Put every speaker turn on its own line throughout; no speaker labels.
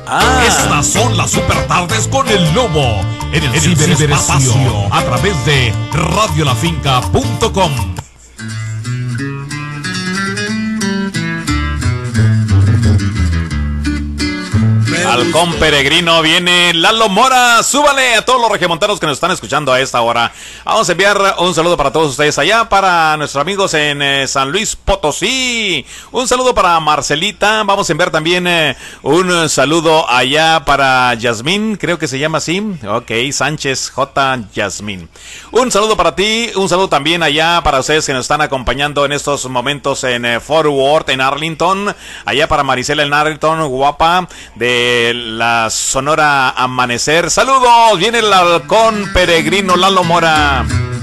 Estas son las super tardes con el Lobo en el ciberespacio a través de radiolafinca.com. Halcón peregrino, viene Lalo Mora. Súbale a todos los regiomontanos que nos están escuchando a esta hora. Vamos a enviar un saludo para todos ustedes allá, para nuestros amigos en San Luis Potosí. Un saludo para Marcelita. Vamos a enviar también un saludo allá para Yasmín, creo que se llama así. Ok, Sánchez J. Yasmín. Un saludo para ti, un saludo también allá para ustedes que nos están acompañando en estos momentos en Fort Worth, en Arlington. Allá para Marisela en Arlington, guapa, de la Sonora Amanecer. Saludos, viene el halcón peregrino Lalo Mora.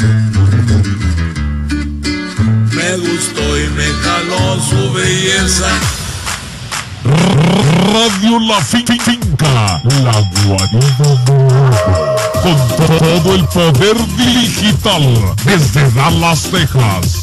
Me gustó y me jaló su belleza.
Radio La Finca, la guarida con todo el poder digital desde Dallas, Texas.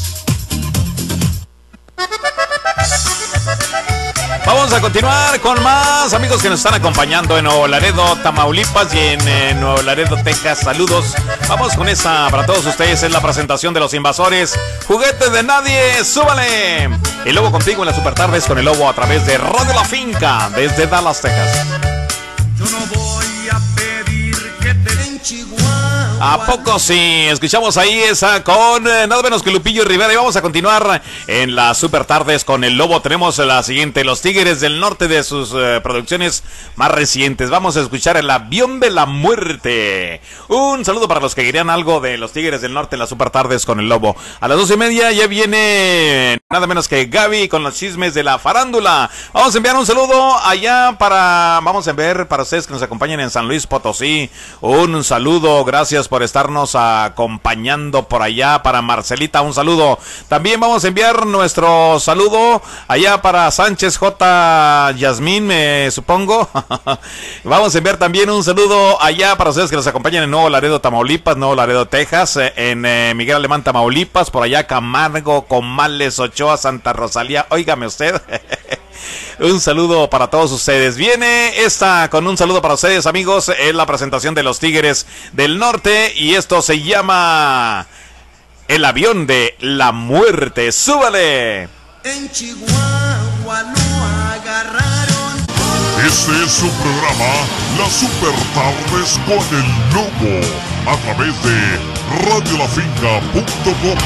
Vamos a continuar con más amigos que nos están acompañando en Nuevo Laredo, Tamaulipas y en Nuevo Laredo, Texas. Saludos. Vamos con esta para todos ustedes. Es la presentación de Los Invasores. Juguete de nadie. Súbale. El Lobo contigo en las super tardes con el Lobo a través de Radio La Finca desde Dallas, Texas.
Yo no voy a pedir que te den Chihuahua.
¿A poco sí? Escuchamos ahí esa con nada menos que Lupillo Rivera. Y vamos a continuar en las super tardes con el Lobo. Tenemos la siguiente: Los Tigres del Norte, de sus producciones más recientes. Vamos a escuchar El Avión de la Muerte. Un saludo para los que querían algo de Los Tigres del Norte en las super tardes con el Lobo. A las 12:30 ya viene nada menos que Gaby con los chismes de la farándula. Vamos a enviar un saludo allá vamos a enviar para ustedes que nos acompañan en San Luis Potosí. Un saludo, gracias por estarnos acompañando por allá. Para Marcelita, un saludo. También vamos a enviar nuestro saludo allá para Sánchez J. Yasmín, me supongo. Vamos a enviar también un saludo allá para ustedes que nos acompañan en Nuevo Laredo, Tamaulipas, Nuevo Laredo, Texas, en Miguel Alemán, Tamaulipas, por allá Camargo, Comales, Ochoa, Santa Rosalía. Óigame usted. Un saludo para todos ustedes. Viene esta con un saludo para ustedes, amigos. Es la presentación de Los Tigres del Norte y esto se llama El Avión de la Muerte. ¡Súbale!
En Chihuahua lo agarraron.
Este es su programa, Las Super Tardes con el Lobo, a través de radiolafinca.com.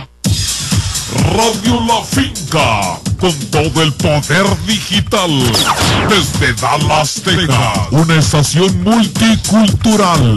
Radio La Finca, con todo el poder digital, desde Dallas, Texas, una estación multicultural.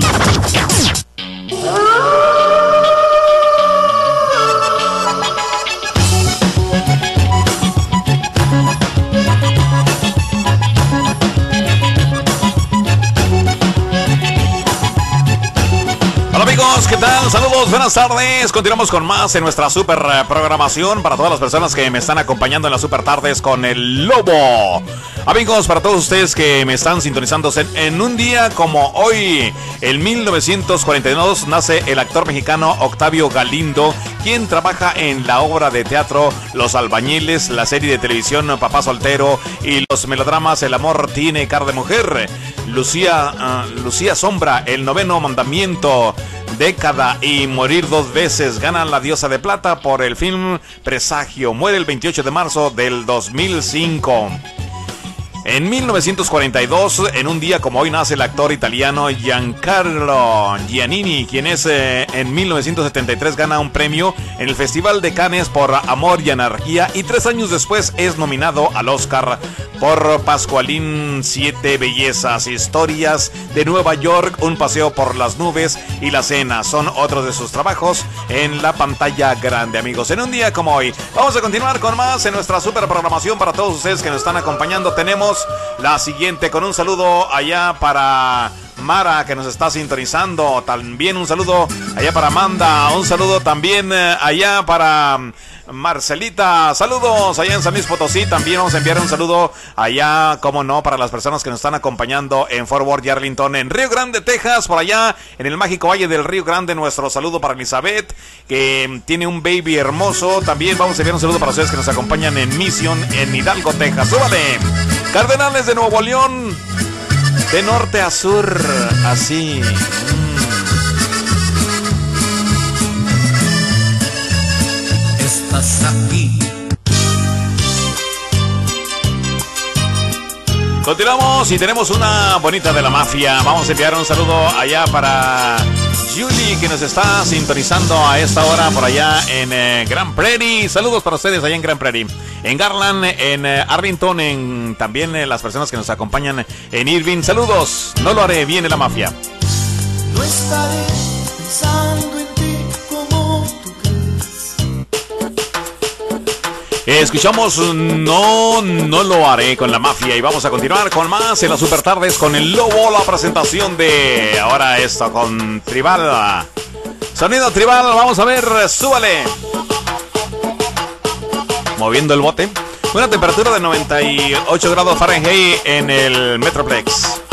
Amigos, ¿qué tal? Saludos, buenas tardes. Continuamos con más en nuestra super programación para todas las personas que me están acompañando en las super tardes con el Lobo. Amigos, para todos ustedes que me están sintonizando en un día como hoy, en 1942, nace el actor mexicano Octavio Galindo, quien trabaja en la obra de teatro Los Albañiles, la serie de televisión Papá Soltero y los melodramas El amor tiene cara de mujer, Lucía Sombra, El noveno mandamiento, Década y Morir dos veces. Ganan la Diosa de Plata por el film Presagio. Muere el 28 de marzo del 2005. En 1942, en un día como hoy, nace el actor italiano Giancarlo Giannini, quien en 1973 gana un premio en el Festival de Cannes por Amor y Anarquía, y 3 años después es nominado al Oscar por Pascualín, 7 bellezas, Historias de Nueva York, Un paseo por las nubes y La cena. Son otros de sus trabajos en la pantalla grande, amigos. En un día como hoy, vamos a continuar con más en nuestra super programación para todos ustedes que nos están acompañando. Tenemos la siguiente con un saludo allá para Mara, que nos está sintonizando. También un saludo allá para Amanda. Un saludo también allá para Marcelita. Saludos allá en San Luis Potosí. También vamos a enviar un saludo allá, como no, para las personas que nos están acompañando en Fort Worth y Arlington, en Río Grande, Texas, por allá en el mágico Valle del Río Grande. Nuestro saludo para Elizabeth, que tiene un baby hermoso. También vamos a enviar un saludo para ustedes que nos acompañan en Mission, en Hidalgo, Texas. ¡Súbale! Cardenales de Nuevo León, De norte a sur, así.
Estás aquí.
Continuamos y tenemos una bonita de la mafia. Vamos a enviar un saludo allá para Julie, que nos está sintonizando a esta hora por allá en Grand Prairie. Saludos para ustedes allá en Grand Prairie, en Garland, en Arlington, en también las personas que nos acompañan en Irving. Saludos, no lo haré, viene la mafia.
No estaré pensando en ti como tú crees.
Escuchamos No lo haré con la mafia y vamos a continuar con más en las super tardes con el Lobo, la presentación de ahora esto con Tribal. Sonido Tribal, vamos a ver, súbale. Moviendo el bote. Una temperatura de 98 grados Fahrenheit en el Metroplex.